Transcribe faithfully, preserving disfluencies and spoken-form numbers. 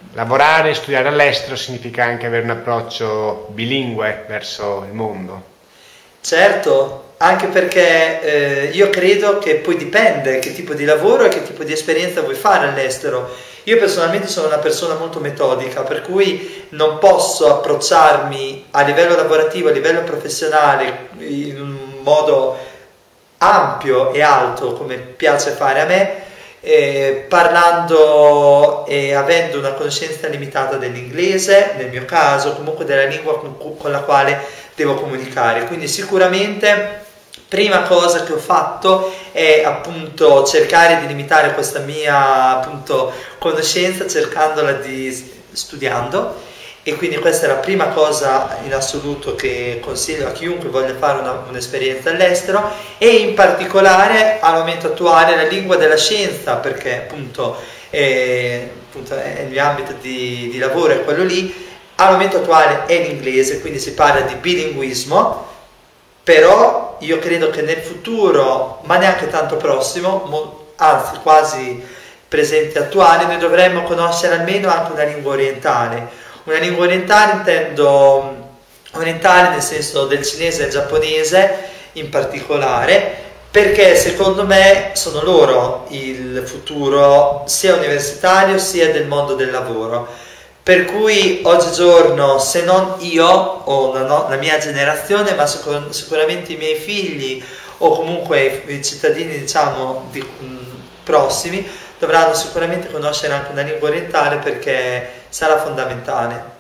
lavorare e studiare all'estero significa anche avere un approccio bilingue verso il mondo. Certo, anche perché eh, io credo che poi dipende che tipo di lavoro e che tipo di esperienza vuoi fare all'estero. Io personalmente sono una persona molto metodica, per cui non posso approcciarmi a livello lavorativo, a livello professionale in un modo ampio e alto come piace fare a me, eh, parlando e avendo una conoscenza limitata dell'inglese, nel mio caso, comunque della lingua con, con la quale devo comunicare. Quindi sicuramente prima cosa che ho fatto è appunto cercare di limitare questa mia appunto conoscenza cercandola di studiando, e quindi questa è la prima cosa in assoluto che consiglio a chiunque voglia fare un'esperienza all'estero, e in particolare al momento attuale la lingua della scienza, perché appunto è, appunto è il mio ambito di, di lavoro, è quello lì. Al momento attuale è l'inglese, quindi si parla di bilinguismo, però io credo che nel futuro, ma neanche tanto prossimo, anzi quasi presente e attuale, noi dovremmo conoscere almeno anche una lingua orientale. Una lingua orientale intendo orientale nel senso del cinese e del giapponese in particolare, perché secondo me sono loro il futuro sia universitario sia del mondo del lavoro. Per cui oggigiorno, se non io o la, no, la mia generazione, ma sicur sicuramente i miei figli o comunque i cittadini, diciamo, di, mh, prossimi, dovranno sicuramente conoscere anche una lingua orientale, perché sarà fondamentale.